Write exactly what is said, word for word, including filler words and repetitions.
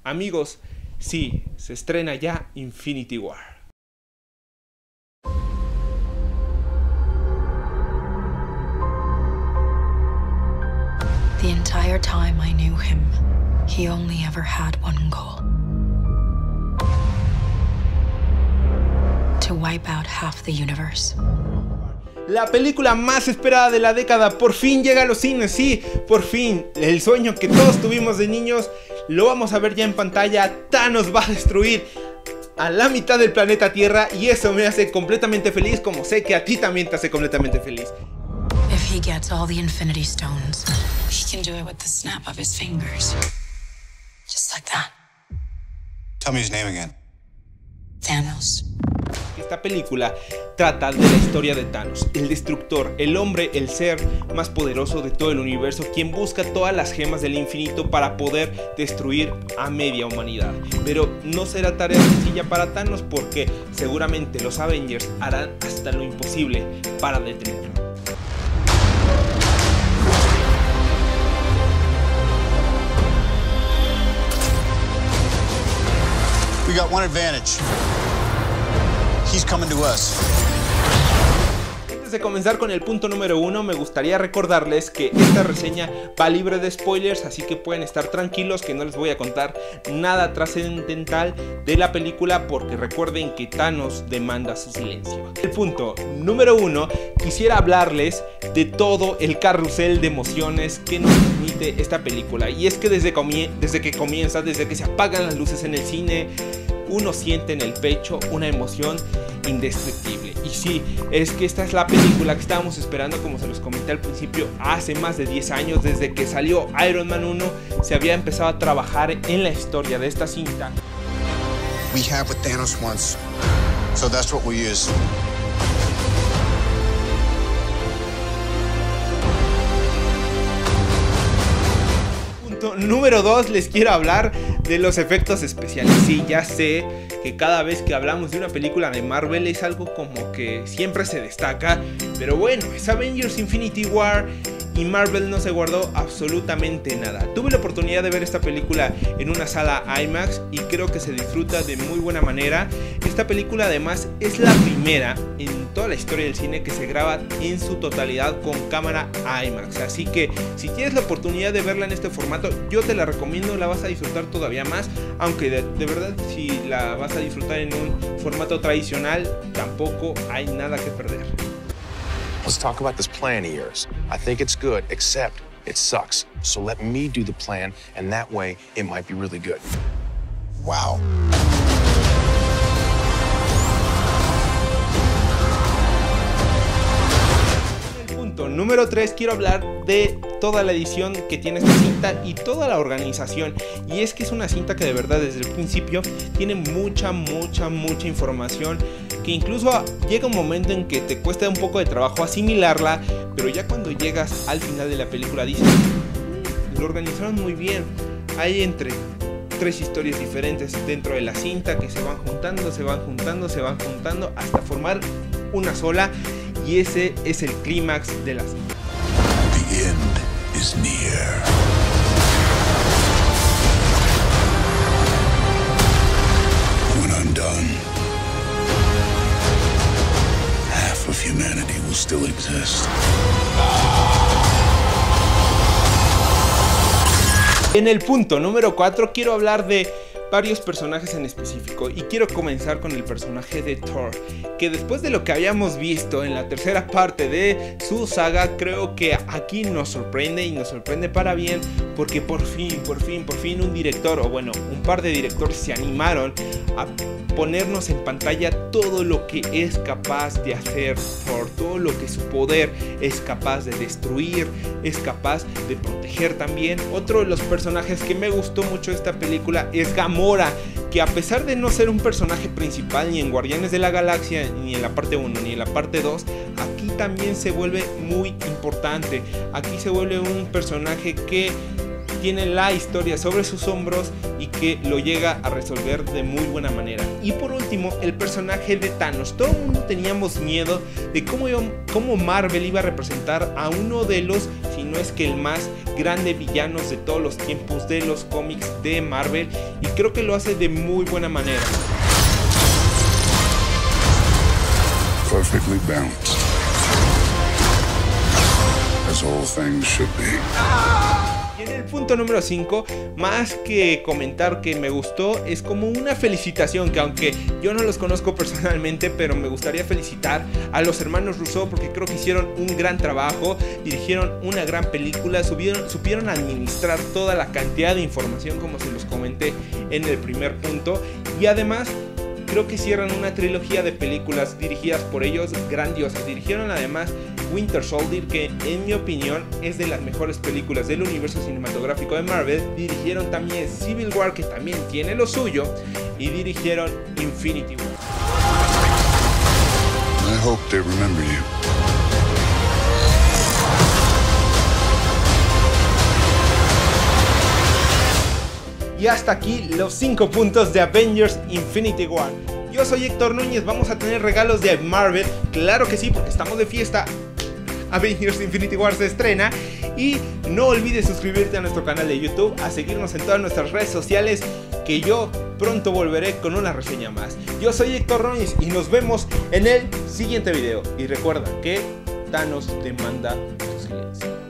Amigos, sí, se estrena ya Infinity War. The entire time I knew him, he only ever had one goal. To wipe out half the universe. La película más esperada de la década por fin llega a los cines, sí, por fin. El sueño que todos tuvimos de niños lo vamos a ver ya en pantalla. Thanos va a destruir a la mitad del planeta Tierra y eso me hace completamente feliz, como sé que a ti también te hace completamente feliz. If he gets all the Infinity Stones, he can do it with the snap of his fingers. Just like that. Tell me his name again. Thanos. Esta película trata de la historia de Thanos, el destructor, el hombre, el ser más poderoso de todo el universo, quien busca todas las gemas del infinito para poder destruir a media humanidad. Pero no será tarea sencilla para Thanos porque seguramente los Avengers harán hasta lo imposible para detenerlo. We got one advantage. He's coming to us. Antes de comenzar con el punto número uno, me gustaría recordarles que esta reseña va libre de spoilers, así que pueden estar tranquilos que no les voy a contar nada trascendental de la película porque recuerden que Thanos demanda su silencio. El punto número uno, quisiera hablarles de todo el carrusel de emociones que nos transmite esta película. Y es que desde, desde que comienza, desde que se apagan las luces en el cine, uno siente en el pecho una emoción indescriptible. Y sí, es que esta es la película que estábamos esperando, como se los comenté al principio, hace más de diez años. Desde que salió Iron Man uno se había empezado a trabajar en la historia de esta cinta. We have what Thanos wants, so that's what we use. Número dos, les quiero hablar de los efectos especiales. Sí, ya sé que cada vez que hablamos de una película de Marvel es algo como que siempre se destaca, pero bueno, es Avengers Infinity War y Marvel no se guardó absolutamente nada. Tuve la oportunidad de ver esta película en una sala IMAX y creo que se disfruta de muy buena manera. Esta película además es la primera en toda la historia del cine que se graba en su totalidad con cámara IMAX, así que si tienes la oportunidad de verla en este formato, yo te la recomiendo, la vas a disfrutar todavía más, aunque de, de verdad si la vas a disfrutar en un formato tradicional tampoco hay nada que perder. Let's talk about this plan of yours. I think it's good, except it sucks. So let me do the plan, and that way it might be really good. Wow. Número tres, quiero hablar de toda la edición que tiene esta cinta y toda la organización. Y es que es una cinta que de verdad desde el principio tiene mucha, mucha, mucha información que incluso llega un momento en que te cuesta un poco de trabajo asimilarla, pero ya cuando llegas al final de la película dices, mmm, lo organizaron muy bien. Hay entre tres historias diferentes dentro de la cinta que se van juntando, se van juntando, se van juntando hasta formar una sola. Y ese es el clímax de la cinta. The end is near. When I'm done, half of humanity will still exist. En el punto número cuatro quiero hablar de varios personajes en específico y quiero comenzar con el personaje de Thor, que después de lo que habíamos visto en la tercera parte de su saga, creo que aquí nos sorprende y nos sorprende para bien, porque por fin, por fin, por fin un director, o bueno, un par de directores se animaron a ponernos en pantalla todo lo que es capaz de hacer Thor, todo lo que su poder es capaz de destruir, es capaz de proteger también. Otro de los personajes que me gustó mucho de esta película es Gamora, que a pesar de no ser un personaje principal ni en Guardianes de la Galaxia, ni en la parte uno, ni en la parte dos, aquí también se vuelve muy importante. Aquí se vuelve un personaje que tiene la historia sobre sus hombros y que lo llega a resolver de muy buena manera. Y por último, el personaje de Thanos. Todo el mundo teníamos miedo de cómo, iba, cómo Marvel iba a representar a uno de los, si no es que el más grande villanos de todos los tiempos de los cómics de Marvel, y creo que lo hace de muy buena manera. Perfectly balanced. As all things should be. Y en el punto número cinco, más que comentar que me gustó, es como una felicitación, que aunque yo no los conozco personalmente, pero me gustaría felicitar a los hermanos Russo porque creo que hicieron un gran trabajo, dirigieron una gran película, subieron, supieron administrar toda la cantidad de información como se los comenté en el primer punto, y además creo que cierran una trilogía de películas dirigidas por ellos grandiosas. Dirigieron además Winter Soldier, que en mi opinión es de las mejores películas del universo cinematográfico de Marvel. Dirigieron también Civil War, que también tiene lo suyo, y dirigieron Infinity War. I hope they remember you. Y hasta aquí los cinco puntos de Avengers Infinity War. Yo soy Héctor Núñez, vamos a tener regalos de Marvel, claro que sí, porque estamos de fiesta. Avengers Infinity War se estrena. Y no olvides suscribirte a nuestro canal de YouTube, a seguirnos en todas nuestras redes sociales, que yo pronto volveré con una reseña más. Yo soy Héctor Núñez y nos vemos en el siguiente video. Y recuerda que Thanos demanda tu silencio.